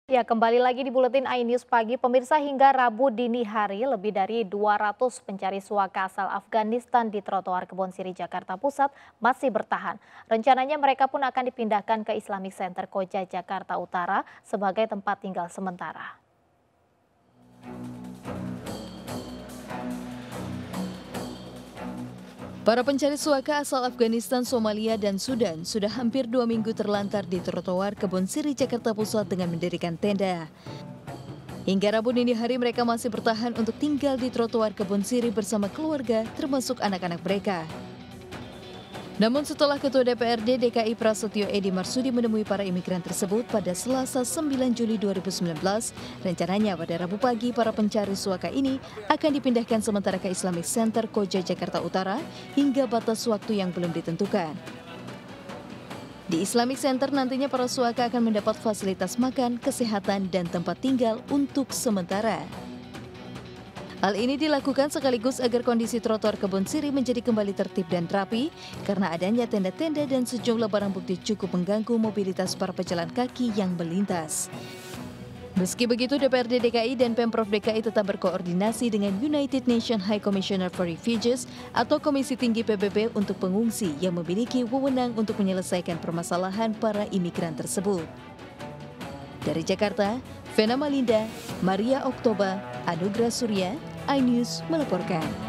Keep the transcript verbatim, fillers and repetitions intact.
Ya, kembali lagi di Buletin iNews Pagi. Pemirsa, hingga Rabu dini hari, lebih dari dua ratus pencari suaka asal Afghanistan di trotoar Kebon Siri, Jakarta Pusat masih bertahan. Rencananya mereka pun akan dipindahkan ke Islamic Center Koja, Jakarta Utara sebagai tempat tinggal sementara. Para pencari suaka asal Afghanistan, Somalia, dan Sudan sudah hampir dua minggu terlantar di trotoar Kebon Siri, Jakarta Pusat dengan mendirikan tenda. Hingga Rabu dini hari mereka masih bertahan untuk tinggal di trotoar Kebon Siri bersama keluarga, termasuk anak-anak mereka. Namun setelah Ketua D P R D D K I Prasetyo Edi Marsudi menemui para imigran tersebut pada Selasa sembilan Juli dua ribu sembilan belas, rencananya pada Rabu pagi para pencari suaka ini akan dipindahkan sementara ke Islamic Center Koja, Jakarta Utara hingga batas waktu yang belum ditentukan. Di Islamic Center nantinya para suaka akan mendapat fasilitas makan, kesehatan, dan tempat tinggal untuk sementara. Hal ini dilakukan sekaligus agar kondisi trotoar Kebon Siri menjadi kembali tertib dan rapi karena adanya tenda-tenda dan sejumlah barang bukti cukup mengganggu mobilitas para pejalan kaki yang melintas. Meski begitu, D P R D D K I dan Pemprov D K I tetap berkoordinasi dengan United Nations High Commissioner for Refugees atau Komisi Tinggi P B B untuk pengungsi yang memiliki wewenang untuk menyelesaikan permasalahan para imigran tersebut. Dari Jakarta, Vena Malinda, Maria Oktoba, Anugrah Surya, iNews melaporkan.